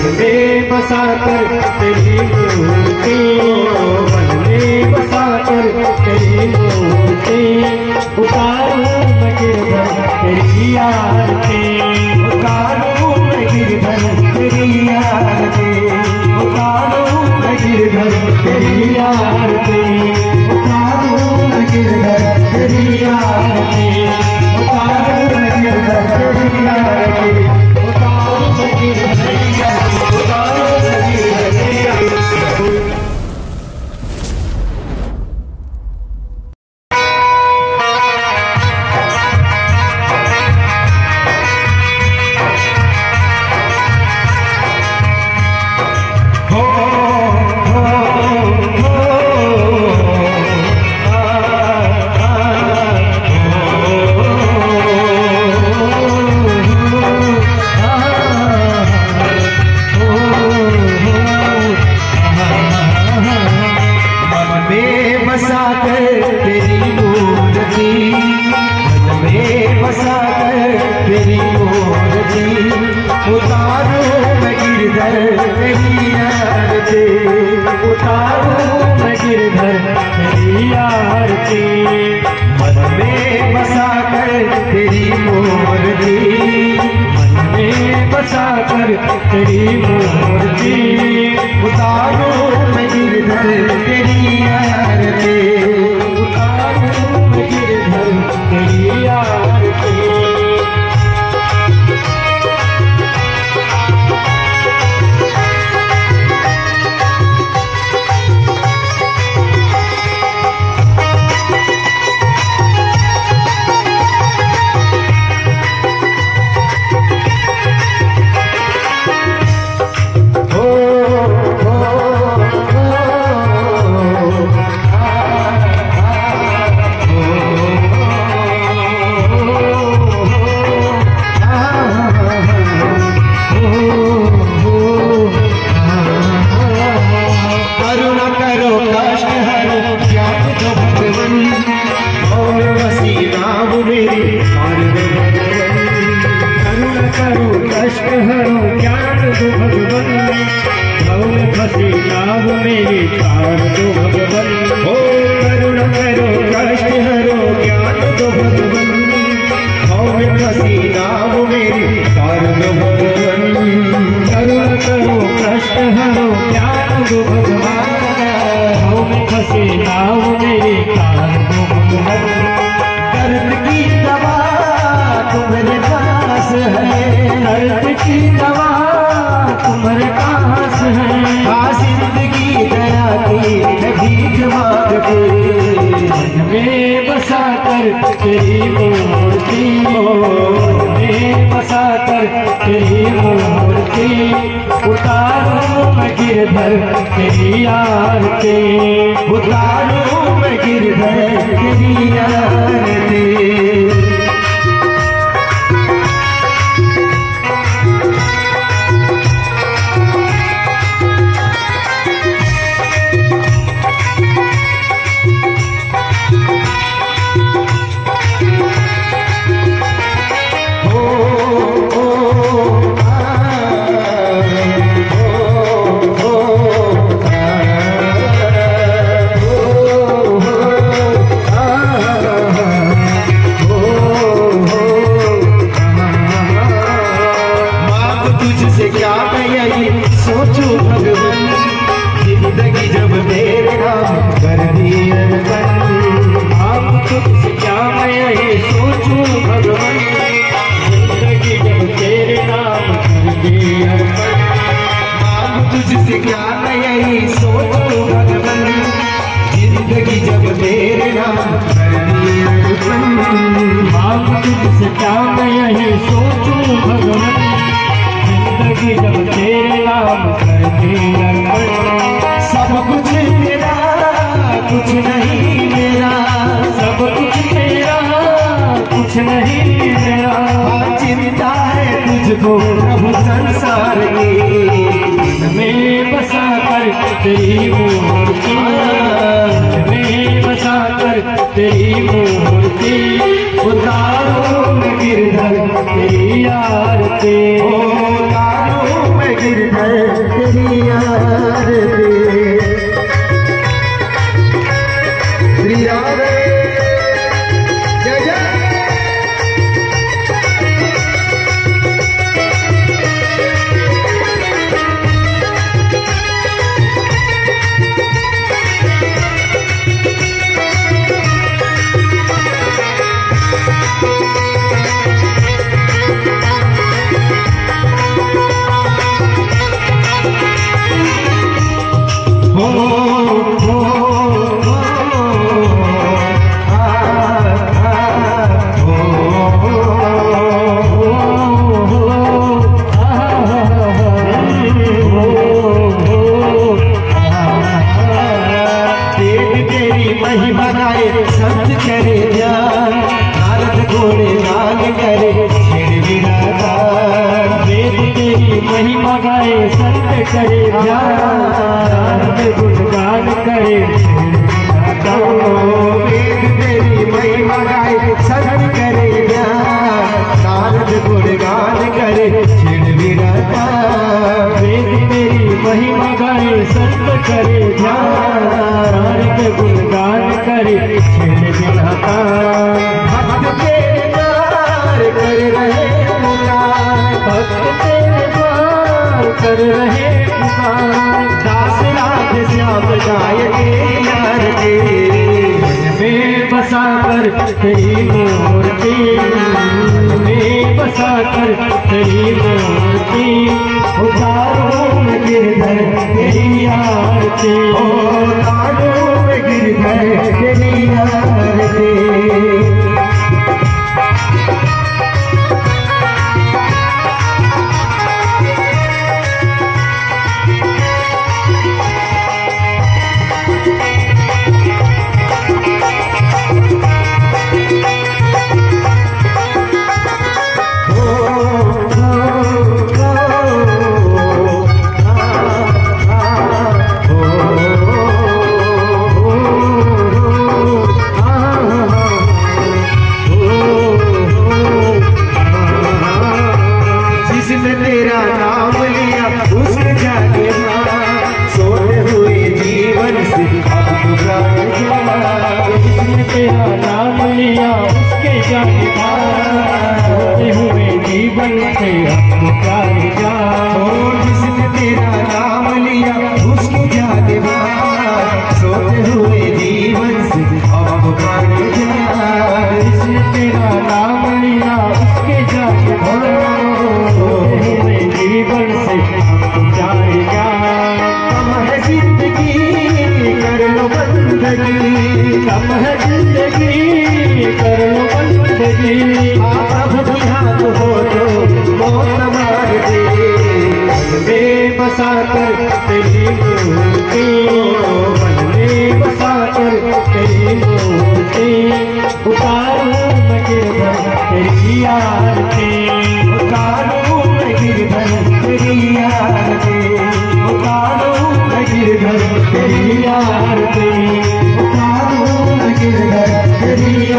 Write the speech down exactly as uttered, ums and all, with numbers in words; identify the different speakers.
Speaker 1: में बसा कर तेरी मूर्ति, मन में बसा कर तेरी मूर्ति, उतारूं मैं गिरधर तेरी आरती, उतारूं मैं गिरधर तेरी आरती, उतारूं मैं गिरधर तेरी आरती, उतारूं मैं गिरधर तेरी आरती, उतारूं मैं गिरधर तेरी आरती, उतारूं मैं गिरधर तेरी आरती, उतारूं मैं गिरधर तेरी आरती। तेरी मूर्ति उतारूं मैं गिरधर तेरी आरती, उतारूं मैं गिरधर तेरी आरती। तेरी मूर्ति में बसा कर तेरी मूर्ति उतारूं मैं गिरधर तेरी आरती, उतारूं मैं गिरधर तेरी आरती। प्रभु संसार की में बसा कर तेरी मूर्ति में बसा कर तेरी मूर्ति उतारो मैं गिरधर तेरी आरती उतारो मैं गिरधर गाए संत करे ध्यान गुणगान करे
Speaker 2: वेद तेरी महिमा गाए संत करे ध्यान नारद गुणगान करे छिड़ विराता।
Speaker 1: वेद तेरी महिमा गाए संत करे ध्यान नारद गुणगान करे छिड़ विराता।
Speaker 2: भक्त तेरे द्वार कर रहे पुकार,
Speaker 1: भक्त तेरे द्वार कर रहे पुकार।
Speaker 2: दास राधे श्याम गाय के यार के
Speaker 1: में बसा कर तेरी मूर्ति में बसा कर तेरी मूर्ति उतारो में गिरधर तेरी आरती
Speaker 2: उतारो में गिरधर तेरी आरती। तेरा नाम लिया उसने जाके सोते हुए जीवन से अब पुकार जा।
Speaker 1: जिसने तेरा नाम लिया उसके जाके सोते हुए जीवन से अब पुकार जा।
Speaker 2: जिसने तेरा नाम लिया उसके जाके सोते हुए जीवन से अब पुकार जा।
Speaker 1: जिसने तेरा नाम लिया उसके जाके जीवन से जाएगा।
Speaker 2: कम है जिंदगी कर लो बंदगी,
Speaker 1: कम है जिंदगी कर लो बंदगी।
Speaker 2: आप ध्यान हो तो मौत मार दे।
Speaker 1: में बसा कर तेरी मूर्ति मन में बसा कर तेरी मूर्ति उतारो मैं गिरधर तेरी आरती
Speaker 2: उतारो मैं गिरधर तेरी आरती उतारो मैं गिरधर तेरी आरती उतारो मैं गिरधर तेरी